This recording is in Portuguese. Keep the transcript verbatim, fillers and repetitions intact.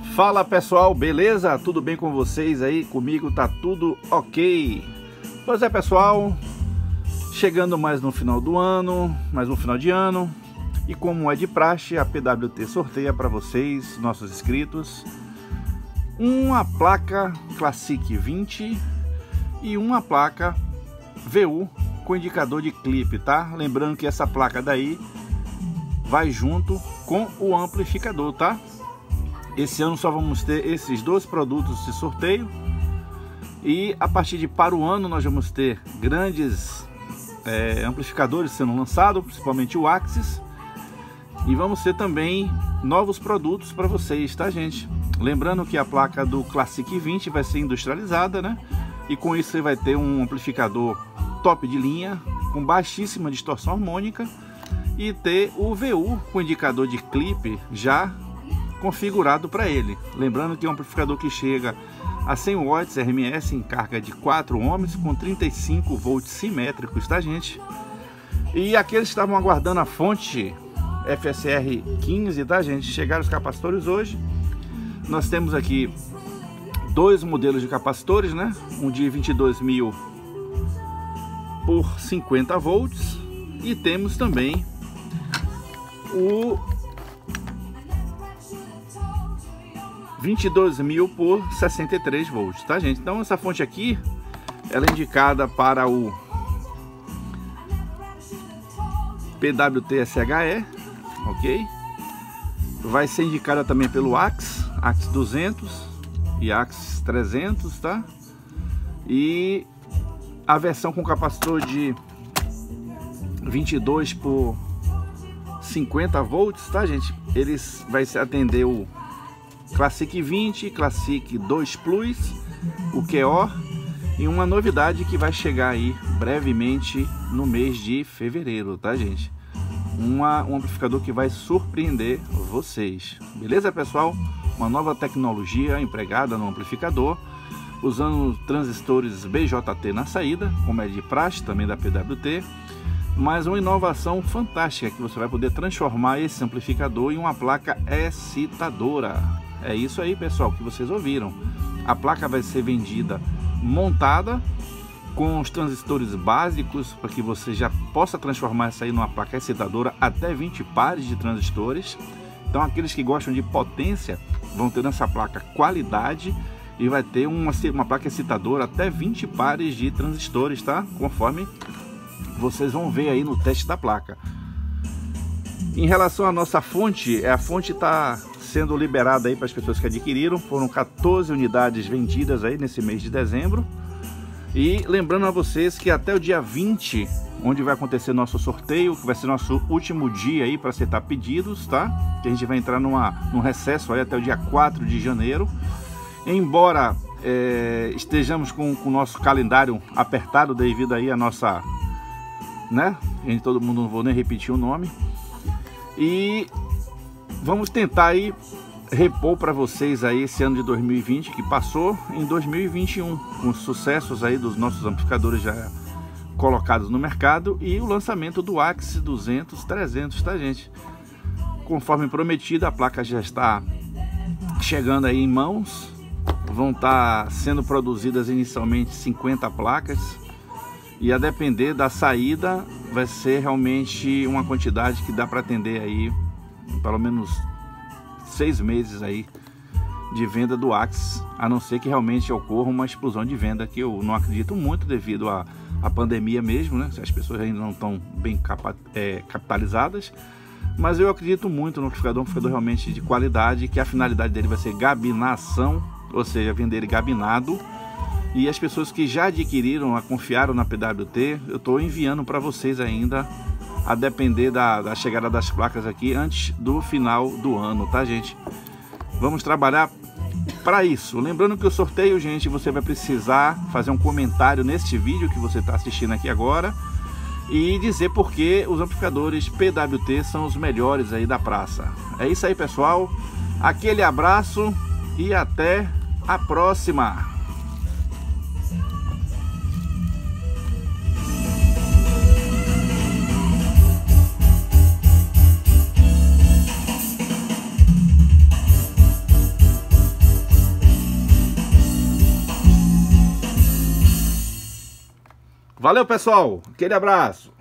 Fala pessoal, beleza? Tudo bem com vocês aí? Comigo tá tudo ok. Pois é pessoal, chegando mais no final do ano, mais no final de ano, e como é de praxe, a P W T sorteia para vocês, nossos inscritos, uma placa Classic vinte e uma placa V U com indicador de clipe, tá? Lembrando que essa placa daí vai junto com o amplificador, tá? Esse ano só vamos ter esses dois produtos de sorteio, e a partir de para o ano nós vamos ter grandes é, amplificadores sendo lançados, principalmente o Axis, e vamos ter também novos produtos para vocês, tá gente? Lembrando que a placa do Classic vinte vai ser industrializada, né? E com isso você vai ter um amplificador top de linha, com baixíssima distorção harmônica, e ter o V U com indicador de clipe já configurado para ele. Lembrando que é um amplificador que chega a cem watts R M S em carga de quatro ohms com trinta e cinco volts simétricos, tá gente? E aqueles que estavam aguardando a fonte F S R quinze, tá gente? Chegaram os capacitores hoje. Nós temos aqui dois modelos de capacitores, né? Um de vinte e dois mil por cinquenta volts, e temos também o vinte e dois mil por sessenta e três volts, tá gente? Então essa fonte aqui, ela é indicada para o P W T S H E, ok? Vai ser indicada também pelo Axis, Axis duzentos e Axis trezentos, tá? E a versão com capacitor de vinte e dois por cinquenta volts, tá gente? Eles vai atender o Classic vinte, Classic dois Plus, o Q O, e uma novidade que vai chegar aí brevemente no mês de fevereiro, tá gente? Uma, um amplificador que vai surpreender vocês, beleza pessoal? Uma nova tecnologia empregada no amplificador, usando transistores B J T na saída, como é de praxe também da P W T, mas uma inovação fantástica que você vai poder transformar esse amplificador em uma placa excitadora. É isso aí pessoal que vocês ouviram. A placa vai ser vendida montada com os transistores básicos, para que você já possa transformar essa aí numa placa excitadora até vinte pares de transistores. Então aqueles que gostam de potência vão ter nessa placa qualidade, e vai ter uma, uma placa excitadora até vinte pares de transistores, tá? Conforme vocês vão ver aí no teste da placa. Em relação à nossa fonte, a fonte está sendo liberada aí para as pessoas que adquiriram. Foram quatorze unidades vendidas aí nesse mês de dezembro. E lembrando a vocês que até o dia vinte, onde vai acontecer nosso sorteio, que vai ser nosso último dia aí para aceitar pedidos, tá? Que a gente vai entrar numa, num recesso aí até o dia quatro de janeiro. Embora é, estejamos com o nosso calendário apertado devido aí a nossa, né? A gente, todo mundo, não vou nem repetir o nome. E vamos tentar aí repor para vocês aí esse ano de dois mil e vinte que passou em dois mil e vinte e um, com os sucessos aí dos nossos amplificadores já colocados no mercado, e o lançamento do Axis duzentos, trezentos, tá gente? Conforme prometido, a placa já está chegando aí em mãos. Vão estar sendo produzidas inicialmente cinquenta placas, e a depender da saída vai ser realmente uma quantidade que dá para atender aí pelo menos seis meses aí de venda do Axis, a não ser que realmente ocorra uma explosão de venda, que eu não acredito muito devido à, à pandemia mesmo, né? As pessoas ainda não estão bem capa, é, capitalizadas, mas eu acredito muito no amplificador, um amplificador realmente de qualidade, que a finalidade dele vai ser gabinação, ou seja, vender ele gabinado. E as pessoas que já adquiriram, confiaram na P W T, eu estou enviando para vocês ainda, a depender da, da chegada das placas aqui antes do final do ano, tá gente? Vamos trabalhar para isso. Lembrando que o sorteio, gente, você vai precisar fazer um comentário neste vídeo que você está assistindo aqui agora, e dizer por que os amplificadores P W T são os melhores aí da praça. É isso aí pessoal, aquele abraço e até a próxima! Valeu, pessoal. Aquele abraço.